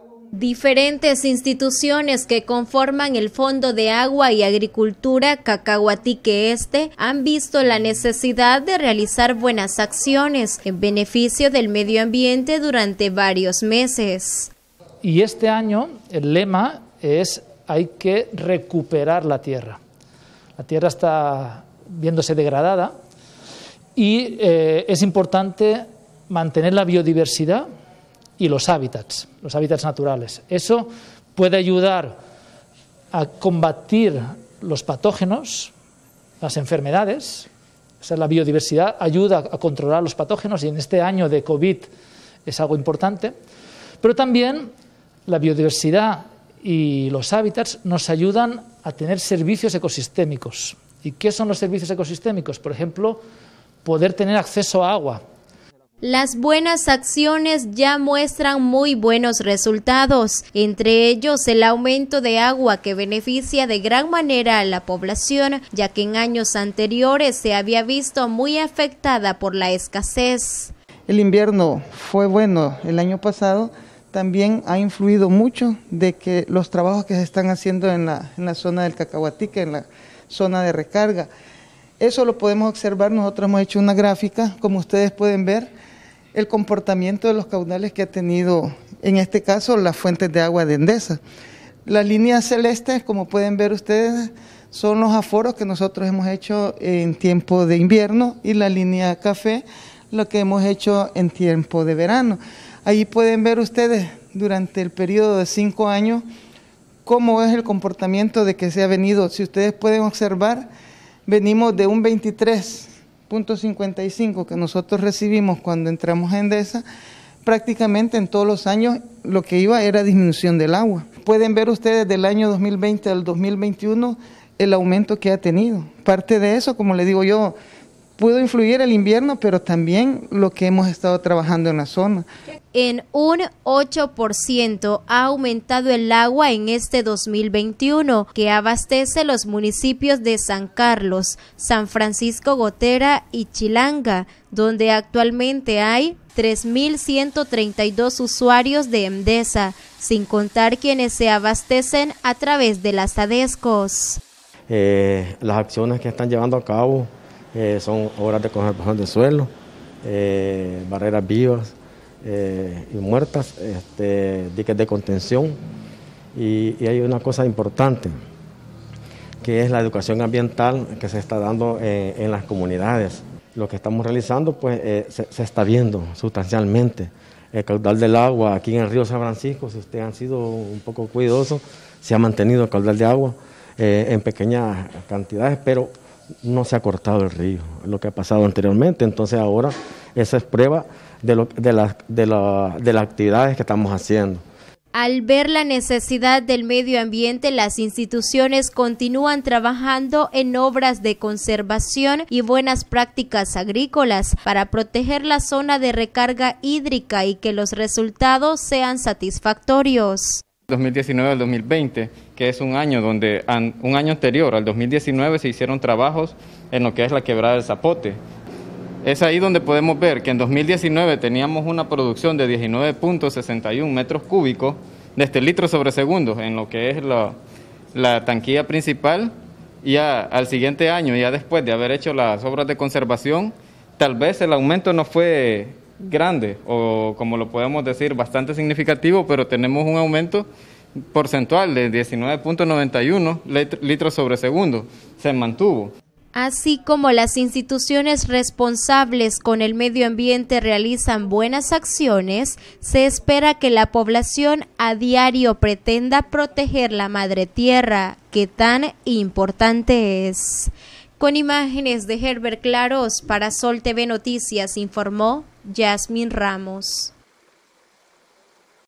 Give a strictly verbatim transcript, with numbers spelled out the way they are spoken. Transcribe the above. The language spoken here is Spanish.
Diferentes instituciones que conforman el Fondo de Agua y Agricultura Cacahuatique Este han visto la necesidad de realizar buenas acciones en beneficio del medio ambiente durante varios meses. Y este año el lema es: hay que recuperar la tierra. La tierra está viéndose degradada y eh, es importante mantener la biodiversidad y los hábitats, los hábitats naturales. Eso puede ayudar a combatir los patógenos, las enfermedades. O sea, la biodiversidad ayuda a controlar los patógenos y en este año de COVID es algo importante. Pero también la biodiversidad y los hábitats nos ayudan a tener servicios ecosistémicos. ¿Y qué son los servicios ecosistémicos? Por ejemplo, poder tener acceso a agua. Las buenas acciones ya muestran muy buenos resultados, entre ellos el aumento de agua que beneficia de gran manera a la población, ya que en años anteriores se había visto muy afectada por la escasez. El invierno fue bueno el año pasado, también ha influido mucho de que los trabajos que se están haciendo en la, en la zona del Cacahuatique, en la zona de recarga. Eso lo podemos observar, nosotros hemos hecho una gráfica, como ustedes pueden ver, el comportamiento de los caudales que ha tenido, en este caso, las fuentes de agua de Endesa. Las líneas celestes, como pueden ver ustedes, son los aforos que nosotros hemos hecho en tiempo de invierno y la línea café, lo que hemos hecho en tiempo de verano. Ahí pueden ver ustedes, durante el periodo de cinco años, cómo es el comportamiento de que se ha venido. Si ustedes pueden observar, venimos de un veintitrés punto cincuenta y cinco que nosotros recibimos cuando entramos a Endesa, prácticamente en todos los años lo que iba era disminución del agua. Pueden ver ustedes del año dos mil veinte al dos mil veintiuno el aumento que ha tenido. Parte de eso, como le digo yo, pudo influir el invierno, pero también lo que hemos estado trabajando en la zona. En un ocho por ciento ha aumentado el agua en este dos mil veintiuno, que abastece los municipios de San Carlos, San Francisco Gotera y Chilanga, donde actualmente hay tres mil ciento treinta y dos usuarios de Endesa, sin contar quienes se abastecen a través de las ADESCOs. Eh, las acciones que están llevando a cabo eh, son obras de conservación de suelo, eh, barreras vivas, Eh, y muertas, este, diques de contención y, y hay una cosa importante que es la educación ambiental que se está dando eh, en las comunidades. Lo que estamos realizando pues eh, se, se está viendo sustancialmente. El caudal del agua aquí en el río San Francisco, si ustedes han sido un poco cuidadosos, se ha mantenido el caudal de agua eh, en pequeñas cantidades, pero no se ha cortado el río, lo que ha pasado anteriormente. Entonces ahora esa es prueba de, lo, de, la, de, la, de las actividades que estamos haciendo. Al ver la necesidad del medio ambiente, las instituciones continúan trabajando en obras de conservación y buenas prácticas agrícolas para proteger la zona de recarga hídrica y que los resultados sean satisfactorios. dos mil diecinueve al dos mil veinte, que es un año donde un año anterior al dos mil diecinueve se hicieron trabajos en lo que es la quebrada del Zapote. Es ahí donde podemos ver que en dos mil diecinueve teníamos una producción de diecinueve punto sesenta y uno metros cúbicos de este litro sobre segundo en lo que es la, la tanquilla principal, y ya al siguiente año, ya después de haber hecho las obras de conservación, tal vez el aumento no fue grande o, como lo podemos decir, bastante significativo, pero tenemos un aumento porcentual de diecinueve punto noventa y uno litros sobre segundo, se mantuvo. Así como las instituciones responsables con el medio ambiente realizan buenas acciones, se espera que la población a diario pretenda proteger la madre tierra, que tan importante es. Con imágenes de Herbert Claros, para Sol T V Noticias, informó Yasmin Ramos.